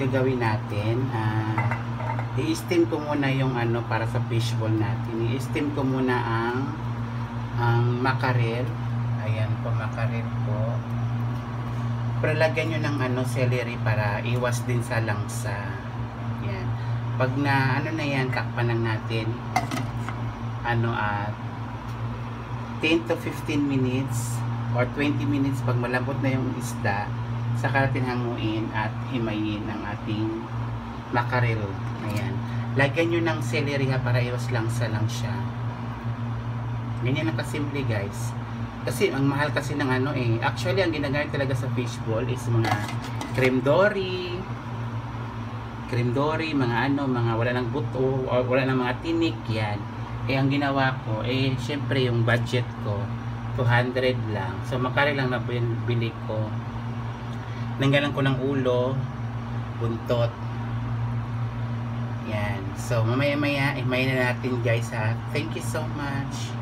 gagawin natin. I-steam ko muna yung ano para sa fishball natin. I-steam ko muna ang mackerel. Ayan po, mackerel po. Pero lagyan nyo ng ano, celery para iwas din sa langsa. Yan. Pag na ano na yan, takpan lang natin ano at 10 to 15 minutes or 20 minutes. Pag malambot na yung isda, saka natin hanguin at himayin ang ating mackerel. Ayan. Lagyan nyo ng celery ha para iwas langsa lang siya. Ganyan lang kasimple guys. Kasi ang mahal kasi ng ano eh. Actually ang ginagamit talaga sa fishball is mga creme dory, mga ano, mga wala ng buto o wala ng mga tinik yan. Eh ang ginawa ko eh syempre yung budget ko 200 lang. So mackerel lang na bili ko. Nanggalan ko ng ulo, buntot. Yan. So mamaya-maya imayin na natin guys ha. Thank you so much.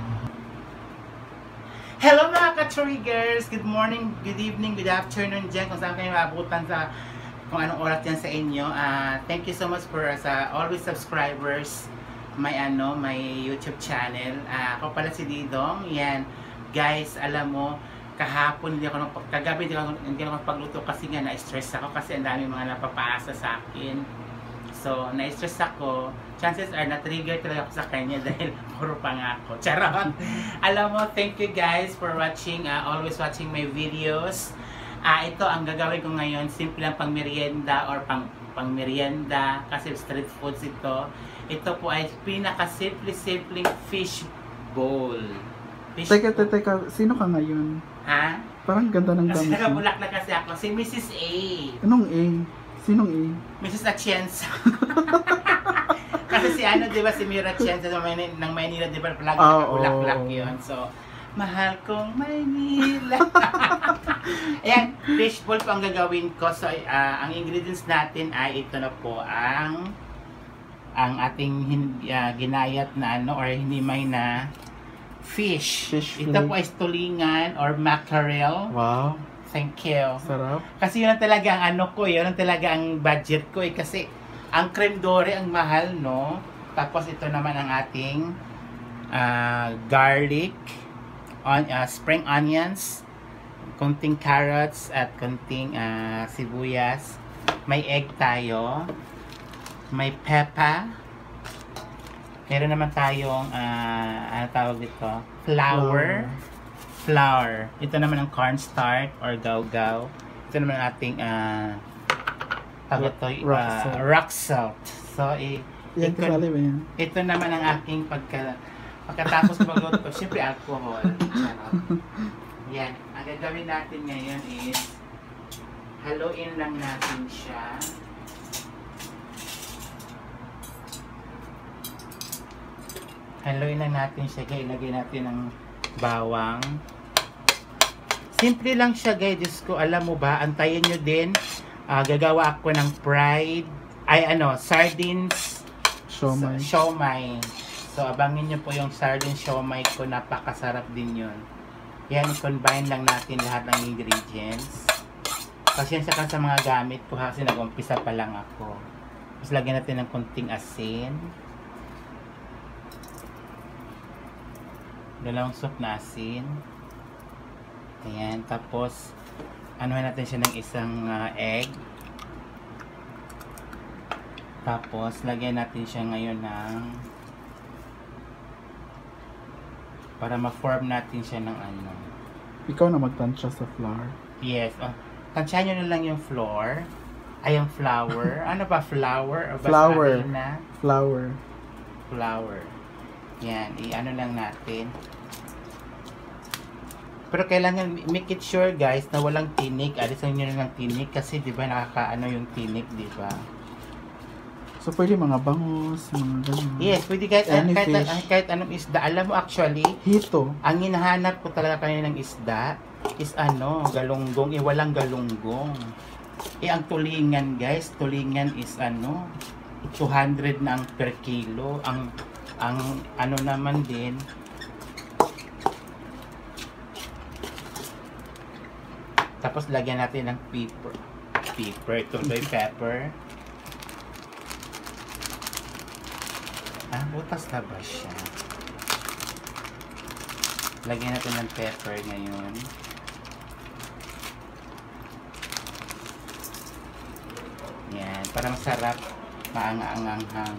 Hello mga ka-triggers! Good morning, good evening, good afternoon dyan kung saan kayo maabutan sa kung anong oras yan sa inyo. Thank you so much for sa always subscribers my YouTube channel. Ako pala si Didong. Yan. Guys, alam mo, kahapon kagabi hindi ako pagluto kasi nga na-stress ako kasi ang dami mga napapaasa sa akin. So, na-stress ako. Chances are na-trigger talaga ako sa kanya dahil puro pangako. Charot! Alam mo, thank you guys for watching, always watching my videos. Ito, ang gagawin ko ngayon, simple lang pang merienda or pang merienda kasi street foods ito. Ito po ay pinaka-simple-simpleng fish bowl. Teka, sino ka ngayon? Ha? Parang ganda ng kasi gamit mo. Kasi nakabulak na kasi ako. Si Mrs. A. Anong A? Sinong A? Mrs. Atienza. Kasi si ano, di ba, si Mira Atienza ng Maynila, di ba, palagi nakabulak-lak yun. So, mahal kong Maynila. Ayan, fishball po ang gagawin ko. So, ang ingredients natin ay ito na po ang ating ginayat na ano or hinimay na fish. Ito po ay tulingan or mackerel. Wow. Thank you. Sarap. Kasi yun ang talaga ang ano ko, yun ang talaga ang budget ko eh. Kasi ang creme dory ang mahal, no? Tapos ito naman ang ating garlic, spring onions, konting carrots at konting sibuyas. May egg tayo. May pepper. Meron naman tayong ano tawag dito? Flour. Ito naman ang cornstarch or gaw-gaw. Ito naman ang ating rock salt. So, ito naman ang aking pagkatapos magluto. Siyempre, alcohol. Yan. Ang gagawin natin ngayon is haluin lang natin siya. Haluin lang natin siya. Ilagay natin ng bawang. Simple lang siya guys. Diyos ko, alam mo ba, antayin nyo din. Gagawa ako ng sardines siomai. So, abangin nyo po yung sardines siomai ko. Napakasarap din yun. Yan, i-combine lang natin lahat ng ingredients. Pasensya ka sa mga gamit ko kasi nag-umpisa pa lang ako. Tapos lagyan natin ng konting asin. 2 scoop na asin. Ayan, tapos anuhin natin siya ng isang egg. Tapos lagyan natin siya ngayon ng para ma-form natin siya ng ano. Ikaw na magtansya sa flour. Yes. Tansyahan nyo na lang yung flour. Ay, yung flour. Ano ba? Flour? O Flour. Flour. Yan. I-ano lang natin. Pero kailangan make it sure guys na walang tinik. Alisan nyo na ng tinik kasi di ba nakakaano yung tinik, di ba? So pwede mga bangus, mga ganun. Yes, pwede kahit anong isda. Alam mo actually, hito. Ang hinahanap ko talaga kanina ng isda is galunggong. Walang galunggong. Ang tulingan guys, tulingan is 200 na ang per kilo. Ang ano naman din, tapos lagyan natin ng pepper, pepper. Butas na ba siya? Lagyan natin ng pepper ngayon. Yan, para masarap, maanga-anganghang.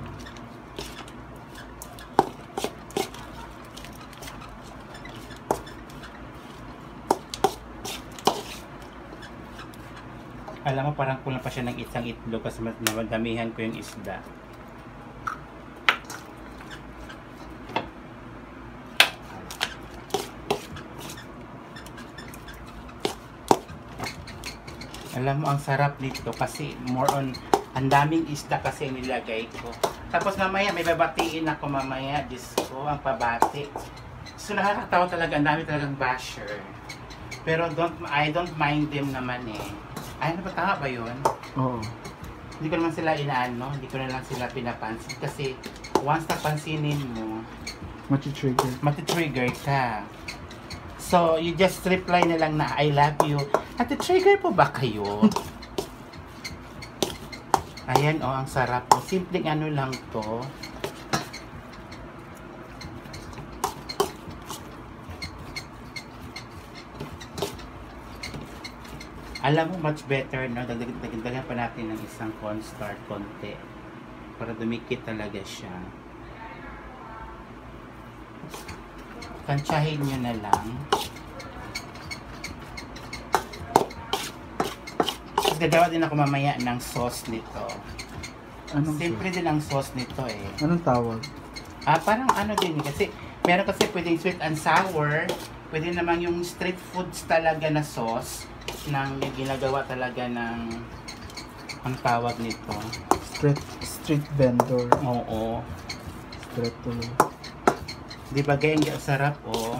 Alam mo, parang kulang pa siya ng isang itlog kasi madamihan ko yung isda. Alam mo, ang sarap nito kasi more on, ang daming isda kasi yung nilagay ko. Tapos mamaya, may babatiin ako mamaya. Diyos ko, ang pabati. So nakakatawa talaga, ang dami talagang basher. Pero I don't mind them naman eh. Ay, ano ba, tama ba yun? Oo. Hindi ko naman sila inaano, hindi ko na lang sila pinapansin. Kasi once napansinin mo, mati-trigger ka. So, you just reply na lang na, I love you. At trigger po ba kayo? Ayan, oh, ang sarap. Simpleng ano lang to. Alam mo, much better, no? Dagdagan pa natin ng isang cornstarch konti. Para dumikit talaga siya. Tansyahin nyo na lang. Tapos gagawa din ako mamaya ng sauce nito. Simple din ang sauce nito eh. Anong tawag? Parang ano din kasi, meron kasi pwedeng sweet and sour. Pwede naman yung street foods talaga na sauce. Nang ginagawa talaga ng ang tawag nito. Street vendor. Oo. Street tool. Di ba gayang sarap oh?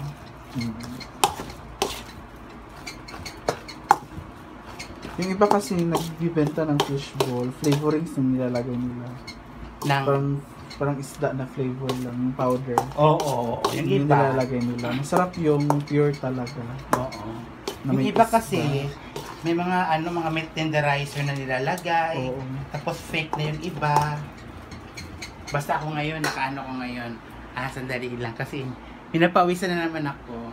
Yung iba kasi nagbibenta ng fishball, flavorings yung nilalagay nila. Parang isda na flavor lang, yung powder. Oo. Yung iba nilalagay nila. Masarap yung pure talaga. Oo. Yung iba kasi may mga mga milk tenderizer na nilalagay. Oo. Tapos fake na yung iba. Basta ako ngayon, nakaano ko ngayon. Sandali lang kasi pinapawisan na naman ako.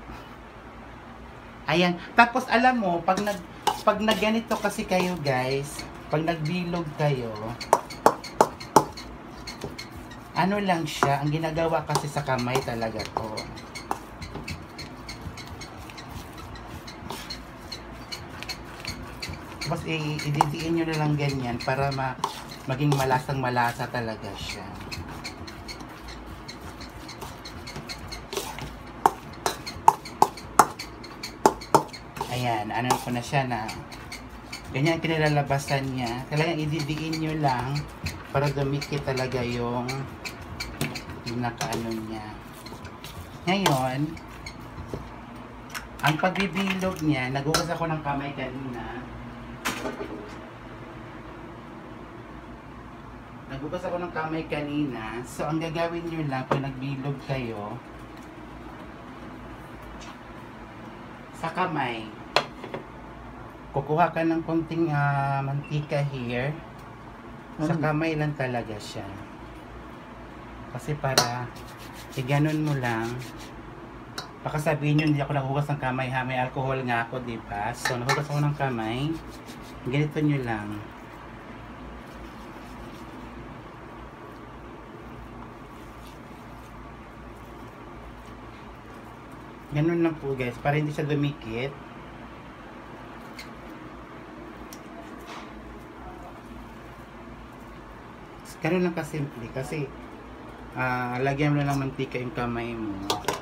Ayan. Tapos alam mo, pag nagganito kasi kayo guys, pag nagbilog kayo, ano lang siya, ang ginagawa kasi sa kamay talaga to. Tapos ididiin nyo na lang ganyan para maging malasang malasa talaga siya. Ayan, ano ko na siya na ganyan kinilalabasan niya. Kailangan ididiin nyo lang para dumikit talaga yung nakaano niya. Ngayon, ang pagbibilog niya, nagugas ako ng kamay kanina. So, ang gagawin nyo lang pag nagbilog kayo, sa kamay, kukuha ka ng konting mantika here. Sa kamay lang talaga siya. Kasi para iganon mo lang. Baka sabihin nyo, hindi ako naghugas ng kamay ha. May alcohol nga ako, diba? So, naghugas ako ng kamay. Ganito nyo lang. Ganun lang po guys, para hindi siya dumikit. Ganun lang kasimple kasi lagyan mo na lang mantika yung kamay mo.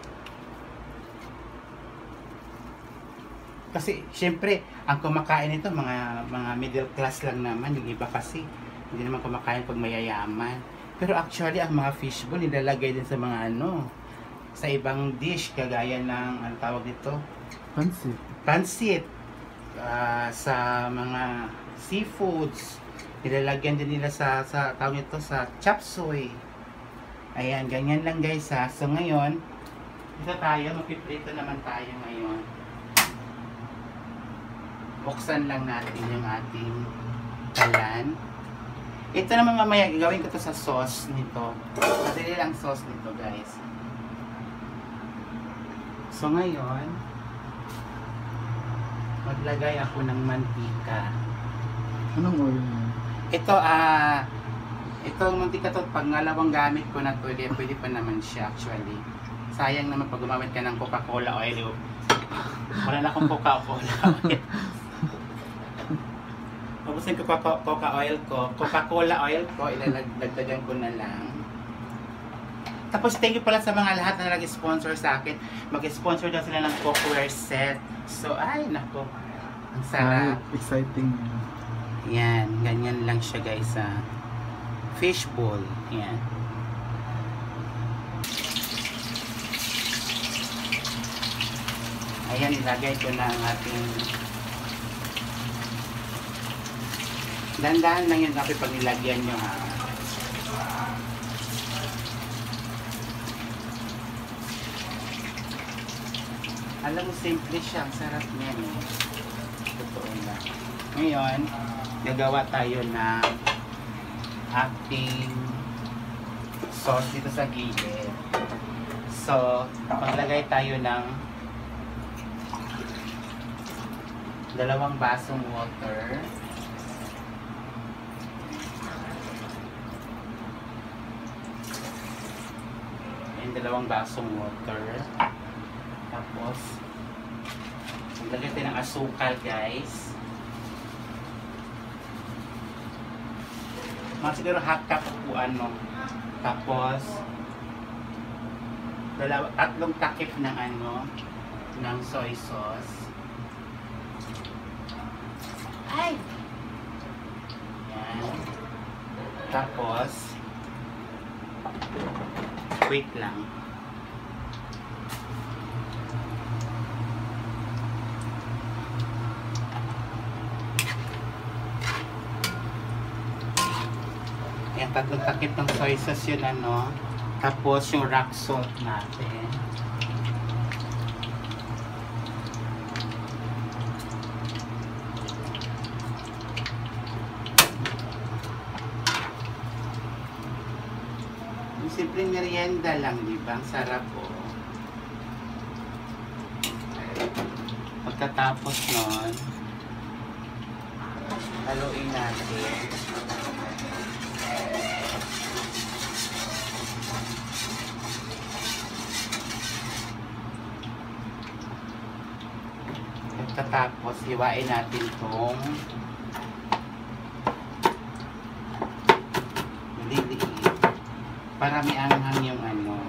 Kasi syempre ang kumakain nito mga middle class lang naman, yung iba kasi hindi naman kumakain pag mayayaman. Pero actually ang mga fishball nilalagay din sa mga sa ibang dish kagaya ng tawag dito? Pansit. Sa mga seafoods. Nilalagyan din nila sa tawag nito sa chop suey. Ayan, ganyan lang guys ha. So ngayon, dito tayo, magpiprito naman tayo ngayon. Buksan lang natin yung ating kalan. Ito naman mamaya, gagawin ko to sa sauce nito. Madali lang sauce nito, guys. So ngayon, maglagay ako ng mantika. Anong oil mo? Ito, itong mantika to, pag ngalawang gamit ko na to, pwede pa naman siya actually. Sayang naman pag gumamit ka ng Coca-Cola oil. Wala na akong Coca-Cola oil. Pabusin ko Coca-Cola oil ko, ilalagdagan ko na lang. Tapos thank you pala sa mga lahat na nag-sponsor sa akin. Mag-sponsor daw sila ng cookware set. So, ay nako. Ang sarap. Exciting. Yan, ganyan lang siya guys sa fishbowl. Yan. Ayan, ilagay ko na ang ating dandahan lang yun kasi pag nilagyan nyo ha. Alam mo, simple siya. Ang sarap niya. Totoo lang. Ngayon, nagawa tayo ng ating sauce dito sa gilid. So, maglagay tayo ng 2 basong water. And 2 basong water. Tapos, maglagay tayo ng asukal, guys. Mga siguro half cup upuan mo. Tapos, 3 takip ng ng soy sauce. Ay! Yan. Tapos, wait lang. Yan, 3 takip ng soy sauce yun Tapos yung rock salt natin. Yung simpleng merienda lang, di ba? Ang sarap po. Pagkatapos nun, haluin natin. Pagkatapos, hiwain natin itong liliit para may anghang yung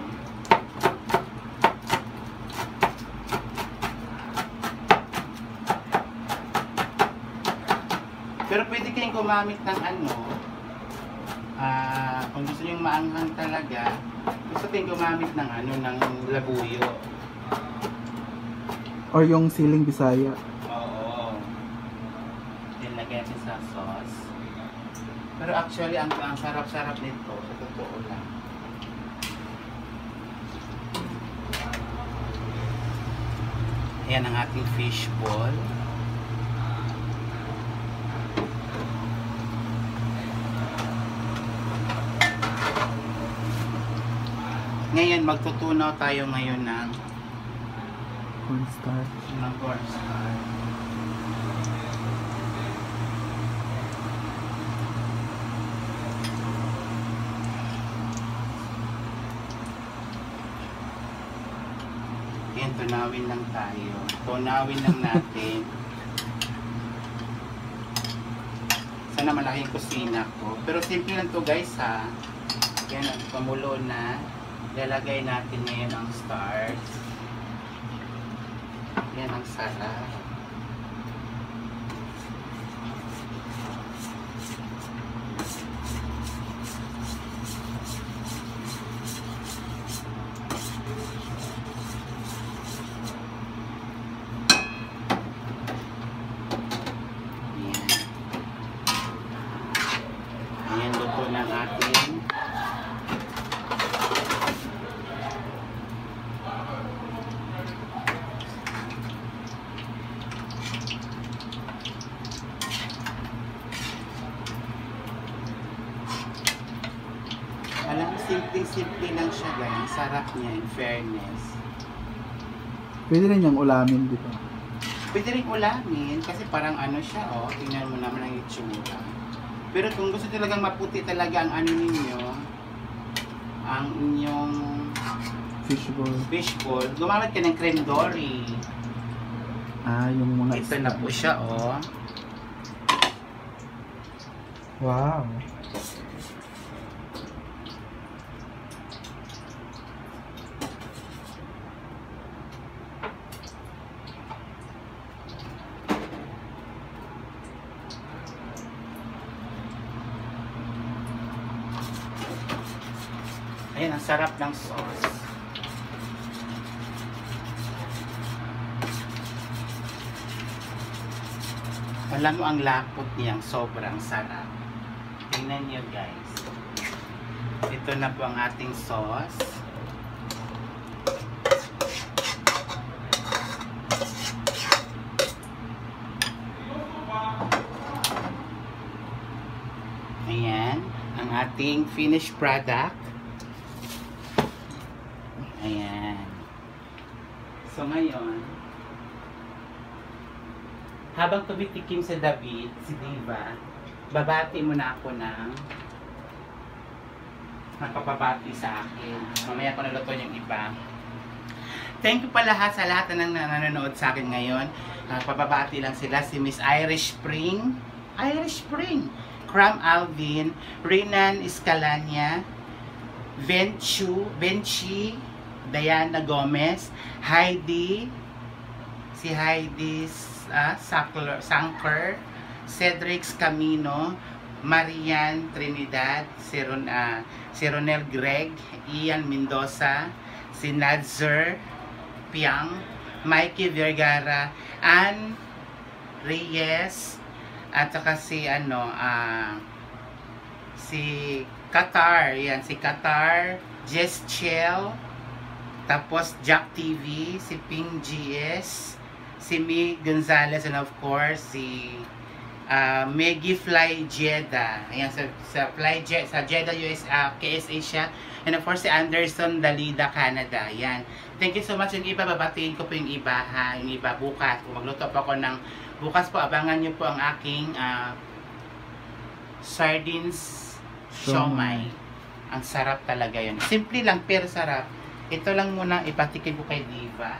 pero pwede kayong gumamit ng kung gusto nyo maanghang talaga, gusto kayong gumamit ng ng labuyo. Or yung siling Bisaya. Oo. Nilagay natin sa sauce. Pero actually, ang sarap-sarap nito. Sa totoo lang. Ayan ang ating fish ball. Ngayon, magtutunaw tayo ngayon ng cornstarch. Ng cornstarch. Yan, tunawin lang tayo. Tunawin lang natin. Sana malaking kusina ko. Pero simple lang to guys ha. Yan, pamulo na. Lalagay natin ngayon ang starch. Yan ang sarap. Ayan, luto ng ating Simple lang siya guys. Ang sarap niya, in fairness. Pwede rin yung ulamin, di ba? Pwede rin ulamin kasi parang ano siya, oh. Tingnan mo naman ang itsura. Pero kung gusto talagang maputi talaga ang ano ninyo, ang inyong fishball, gumamit ka ng creme dory. Ah, yung mga Ito na po siya, oh. Wow. Ayan, ang sarap ng sauce. Alam mo ang lapot niyang sobrang sarap. Tingnan niyo guys. Ito na po ang ating sauce. Ayan, ang ating finished product. Ayan. So ngayon, habang tumitikim si David, si Diva, babati mo na ako ng magpapabati sa akin. Mamaya ko naluto yung iba. Thank you pala sa lahat ng nanonood sa akin ngayon. Papabati lang sila si Miss Irish Spring, Cram Alvin, Renan Escalania, Venchi, Diana Gomez, Heidi, si Heidi Sanker, Cedric Camino, Marian Trinidad, si Ronel Greg, Ian Mendoza, si Nadzer Piang, Mikey Vergara, Ann Reyes, at saka si si Qatar, yan, si Qatar, Jess Chell, tapos Jack TV, si Ping GS, si Mi Gonzalez, and of course si Maggie Fly Jeddah. Ayan, sa Jeddah US, KSA siya. And of course si Anderson Dalida, Canada. Ayan. Thank you so much. Yung iba, babatiin ko po yung iba ha. Yung iba bukas. Kung magluto pa ako ng bukas po, abangan nyo po ang aking sardines siomai. Ang sarap talaga yun. Simple lang pero sarap. Ito lang muna ipatikin ko kay Diva.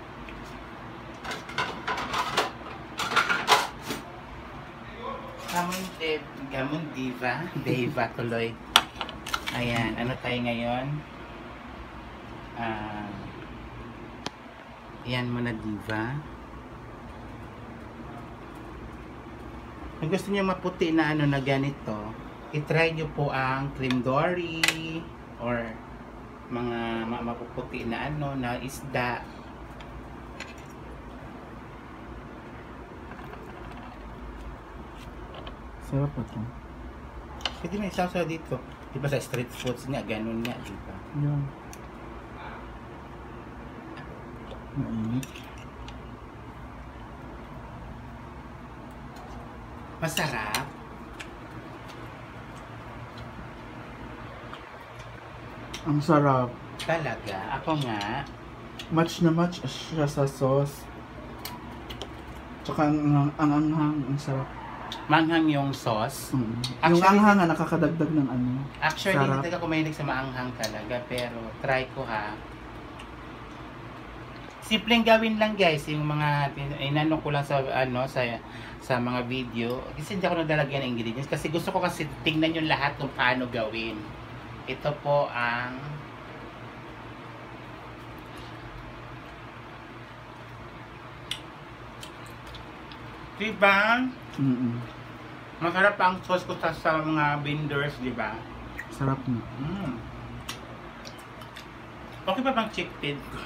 Gamon Diva tuloy. Ayan, ano tayo ngayon? Ayan muna Diva. Kung gusto niyo maputi na ano na ganito, i-try nyo po ang cream dory or mga mapuputi na ano na isda. Sarap pa ito. Pwede na isaw-saw dito. Diba sa street foods nga, ganun nga, diba? Yan. Mainit. Masarap. Ang sarap. Talaga. Ako nga. Match na match siya sa sauce. Tsaka ang anghang, ang sarap. Manghang yung sauce. Yung Actually, anghang nga nakakadagdag ng ano. Actually, sarap. hindi ako mahilig sa maanghang talaga. Pero, try ko ha. Simpleng gawin lang guys. Yung mga, inano ko lang sa, ano, sa mga video. Kasi hindi ako naglalagyan ng ingredients. Kasi gusto ko kasi tingnan yung lahat kung paano gawin. Ito po ang diba? Masarap ang sauce ko sa mga vendors, diba? Sarap na. Okay pa bang chickpea ko?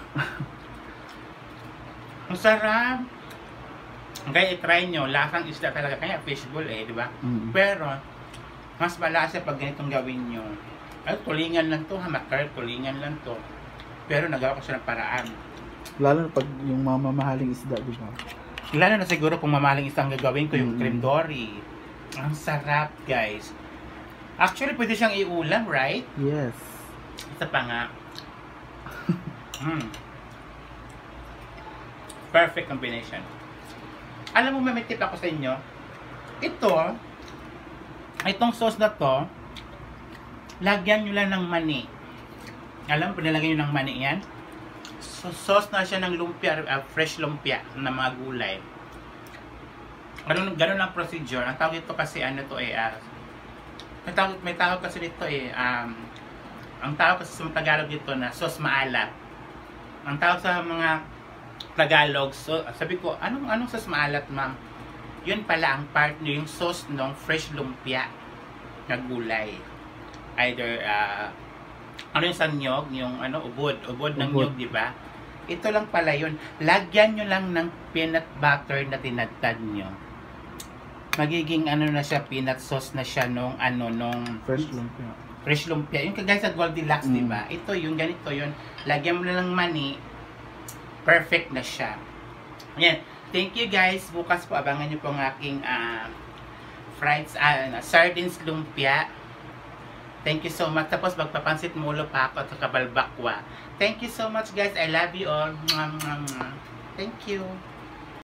Ang sarap. Kaya i-try nyo. Lasang isda talaga. Kaya fishbowl eh, diba? Pero, mas malasa pag ganitong gawin nyo. Ay, tulingan lang to ha, makar, tulingan lang to. Pero nagawa ko siya ng paraan. Lalo na pag yung mamahaling isda, di ba? Lalo na siguro kung mamahaling isang gagawin ko, yung creme dory. Ang sarap, guys. Actually, pwede siyang iulam, right? Yes. Isa pa nga. Perfect combination. Alam mo, may tip ako sa inyo. Itong sauce na to, lagyan nyo lang ng mani. Alam mo, nilagyan nyo ng mani yan. So, sauce na siya ng lumpia, fresh lumpia na mga gulay. Ganun ang procedure. Ang tawag ito kasi may tawag kasi dito ang tawag kasi sa Tagalog dito na sauce maalat. Ang tawag sa mga Tagalog, so sabi ko, anong sauce maalat, ma'am? Yun pala ang part nyo, yung sauce ng fresh lumpia na gulay. Either yung sa nyog, yung ubod ng nyog, di ba? Ito lang pala yun. Lagyan nyo lang ng peanut butter na tinadtad nyo. Magiging na siya, peanut sauce na siya nung fresh lumpia. Yung kagaya sa Goldilocks, di ba? Ito yung ganito yun. Lagyan mo na lang mani. Perfect na siya. Ayan. Thank you guys. Bukas po abangan nyo po ang aking sardines lumpia. Thank you so much. Tapos magpapansit mulo pa ako at kabalbakwa. Thank you so much guys. I love you all. Thank you.